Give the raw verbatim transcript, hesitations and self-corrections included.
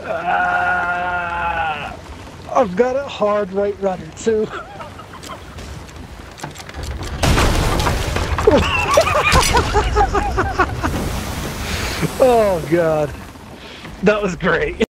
Ah, I've got a hard right rudder too. Oh God, that was great.